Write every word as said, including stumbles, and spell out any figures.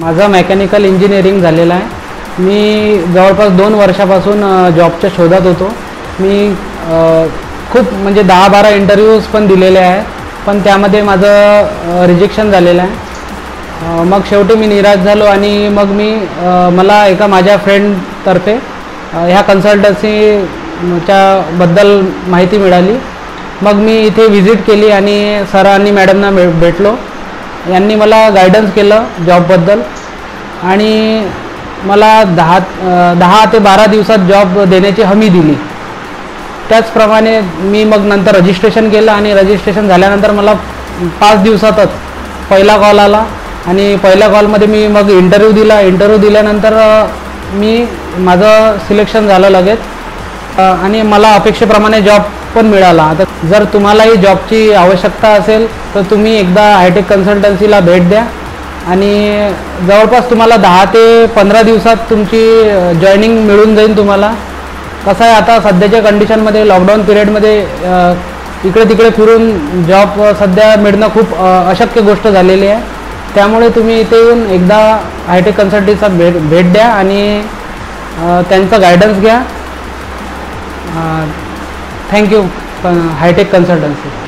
माझं mechanical engineering झालेलं आहे। मी जवळपास दोन वर्षापासून जॉबच्या शोधात होतो। मी खूप म्हणजे दहा बारा इंटरव्ह्यूज पण दिलेले आहे, पण त्यामध्ये माझं रिजेक्शन झालेलं आहे। मग शेवटी मी निराश झालो आणि मग मी मला एका माझ्या फ्रेंडतर्फे ह्या कन्सल्टन्सीच्या बद्दल माहिती मिळाली। मग मी इथे व्हिजिट केली आणि सरांनी मॅडमना भेटलो। यांनी मला गायडन्स केलं जॉबबद्दल आणि मला दहा दहा ते बारा दिवसात जॉब देण्याची हमी दिली। त्याचप्रमाणे मी मग नंतर रजिस्ट्रेशन केलं आणि रजिस्ट्रेशन झाल्यानंतर मला पाच दिवसातच पहिला कॉल आला आणि पहिल्या कॉलमध्ये मी मग इंटरव्ह्यू दिला। इंटरव्ह्यू दिल्यानंतर मी माझं सिलेक्शन झालं लगेच आणि मला अपेक्षेप्रमाणे जॉब पण मिळाला। आता जर तुम्हालाही जॉबची आवश्यकता असेल तर तुम्ही एकदा हायटेक कन्सल्टन्सीला भेट द्या आणि जवळपास तुम्हाला दहा ते पंधरा दिवसात तुमची जॉईनिंग मिळून जाईल तुम्हाला। कसं आहे, आता सध्याच्या कंडिशनमध्ये लॉकडाऊन पिरियडमध्ये इकडे तिकडे फिरून जॉब सध्या मिळणं खूप अशक्य गोष्ट झालेली आहे। त्यामुळे तुम्ही इथे येऊन एकदा हायटेक कन्सल्टन्सीचा भेट भेट द्या आणि त्यांचा गायडन्स घ्या। Thank you hi tech consultancy.